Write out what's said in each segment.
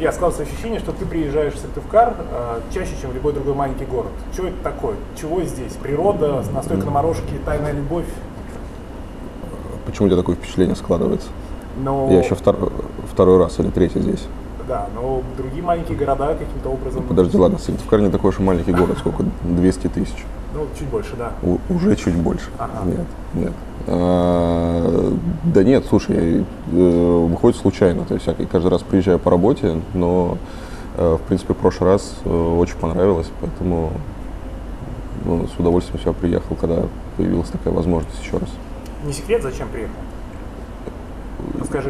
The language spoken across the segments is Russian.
я складывается ощущение, что ты приезжаешь в Сыктывкар чаще, чем в любой другой маленький город. Что это такое? Чего здесь? Природа, настойка на морожке, тайная любовь? Почему у тебя такое впечатление складывается? Но... Я еще второй раз или третий здесь. Да, но другие маленькие города каким-то образом... Подожди, ладно, Сыктывкар не такой уж и маленький город, сколько? 200 тысяч. Ну, чуть больше, да. Уже чуть больше. Ага. Нет. Да нет, слушай, выходит случайно. То есть я каждый раз приезжаю по работе, но, в принципе, в прошлый раз очень понравилось, поэтому с удовольствием сюда приехал, когда появилась такая возможность еще раз. Не секрет, зачем приехал? Расскажи.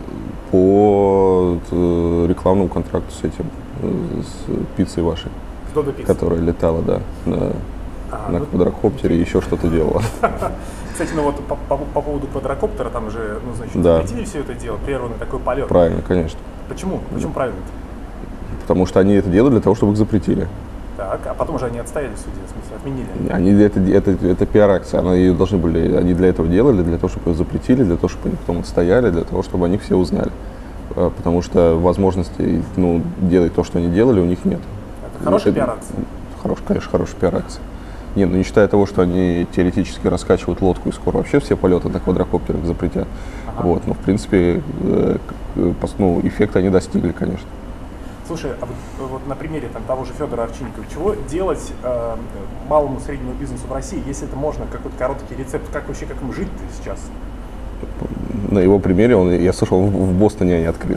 По рекламному контракту с этим, с пиццей вашей, которая летала, да, на квадрокоптере и еще что-то делала. Кстати, ну вот по поводу квадрокоптера, там же, ну, значит, запретили все это дело, прерванный такой полет. Правильно, конечно. Почему? Почему правильно? Потому что они это делали для того, чтобы их запретили. Так, а потом же они отстояли в суде, в смысле, отменили. Это пиар-акция, они должны были, они для этого делали, для того, чтобы ее запретили, для того, чтобы они потом отстояли, для того, чтобы о них все узнали. Потому что возможности, делать то, что они делали, у них нет. Это хорошая пиар-акция? Конечно, хорошая пиар-акция. Нет, не считая того, что они теоретически раскачивают лодку и скоро вообще все полеты на квадрокоптерах запретят. Ага. Но в принципе эффекта они достигли, конечно. Слушай, а вот на примере того же Федора Овчинникова, чего делать малому и среднему бизнесу в России, если это можно, какой-то короткий рецепт, как им жить-то сейчас? На его примере, я слышал, в Бостоне они открыли.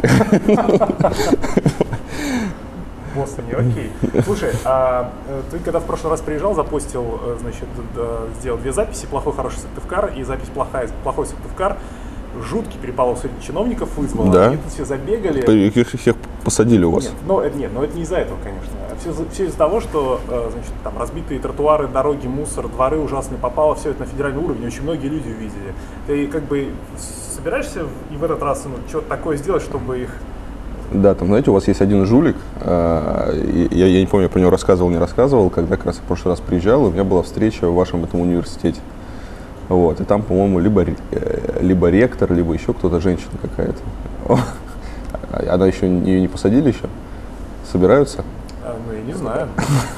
В Бостоне, окей. Слушай, а ты когда в прошлый раз приезжал, запостил, значит, сделал 2 записи, плохой, хороший Сыктывкар и запись плохой Сыктывкар. Жуткий переполох среди чиновников вызвало, да. Они тут все забегали. Их всех посадили у вас? Нет, но это не из-за этого, конечно. Все из-за того, что значит, там разбитые тротуары, дороги, мусор, дворы ужасные попало, все это на федеральный уровень, очень многие люди увидели. Ты как бы собираешься и в этот раз что-то такое сделать, чтобы их... Да, там, знаете, у вас есть один жулик, я не помню, я про него рассказывал, не рассказывал, когда как раз в прошлый раз приезжал, у меня была встреча в вашем этом университете. И там, по-моему, либо ректор, либо еще кто-то, женщина какая-то. Она еще, ее не посадили еще? Собираются? Я не знаю.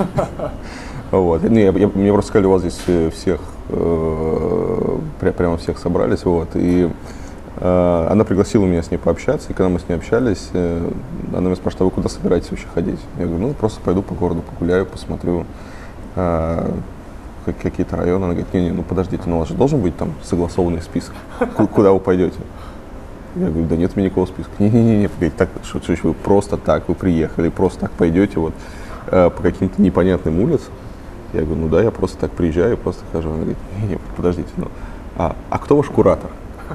Мне просто сказали, у вас здесь всех, прямо всех собрались, и она пригласила меня с ней пообщаться, и когда мы с ней общались, она меня спрашивает: а вы куда собираетесь вообще ходить? Я говорю, просто пойду по городу, погуляю, посмотрю какие-то районы. Она говорит, не, подождите, у вас же должен быть там согласованный список, куда вы пойдете? Я говорю, да нет у меня никакого списка. Не, так, что вы просто так, вы приехали, просто так пойдете по каким-то непонятным улицам? Я говорю, да, я просто так приезжаю, просто хожу. Она говорит, не, подождите, а кто ваш куратор?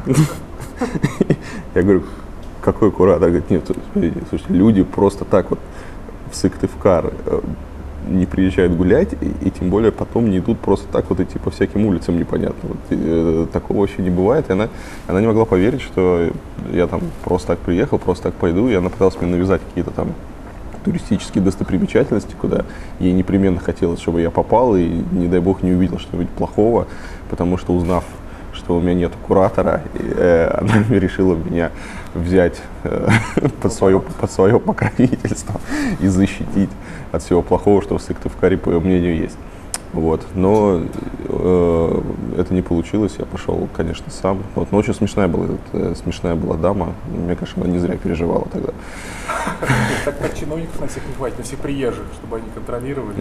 Я говорю, какой куратор? Говорит, нет, слушайте, люди просто так в Сыктывкар не приезжают гулять, и тем более потом не идут просто так идти по всяким улицам непонятно. Такого вообще не бывает. И она не могла поверить, что я там просто так приехал, просто так пойду, и она пыталась мне навязать какие-то там туристические достопримечательности, куда ей непременно хотелось, чтобы я попал, и, не дай бог, не увидел что-нибудь плохого, потому что, узнав, что у меня нет куратора, она решила меня взять под свое покровительство и защитить от всего плохого, что в Сыктывкаре, по ее мнению, есть. Но это не получилось, я пошел, конечно, сам. Но очень смешная была дама, мне кажется, она не зря переживала тогда. Так чиновников на всех не хватит, на всех приезжих, чтобы они контролировали.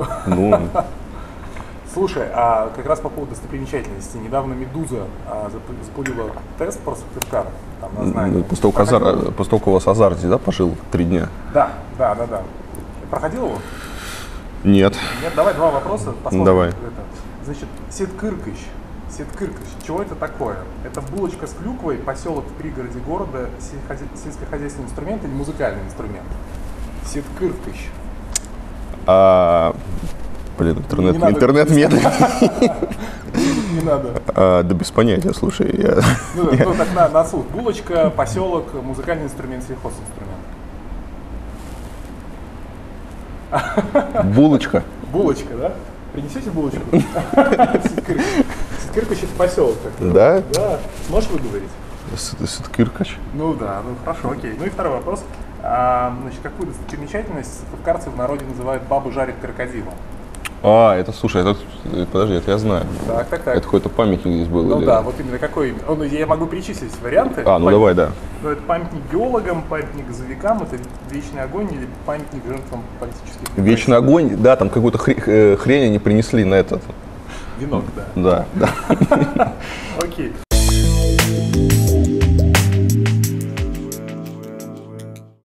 Слушай, а как раз по поводу достопримечательности. Недавно «Медуза» запулила тест про Сыктывкар. После того, как у вас Азар здесь, пожил 3 дня? Да. Проходил его? Нет. Давай 2 вопроса, посмотрим. Давай. Значит, Сеткыркыч, чего это такое? Это булочка с клюквой, поселок в пригороде города, сельскохозяйственный инструмент или музыкальный инструмент? Сеткыркыч. Интернет медленный. Не надо. Да без понятия, слушай. Так на слух. Булочка, поселок, музыкальный инструмент, сельхозинструмент. Булочка. Булочка, да? Принесете булочку? Сыткыркач — это поселок. Да? Да. Сможешь выговорить? Сыткыркач. Да, хорошо, окей. И второй вопрос. Значит, какую достопримечательность сыктывкарцы в народе называют «баба жарит крокодила». Это, слушай, подожди, это я знаю. Так. Это какой-то памятник здесь был? Ну или... да, вот именно какой. Я могу перечислить варианты. Давай, да. Ну, это памятник геологам, памятник газовикам, это вечный огонь или памятник жертвам политических репрессий. Вечный огонь, да, там какую-то хрень они принесли на этот. Венок, да. Да. Окей.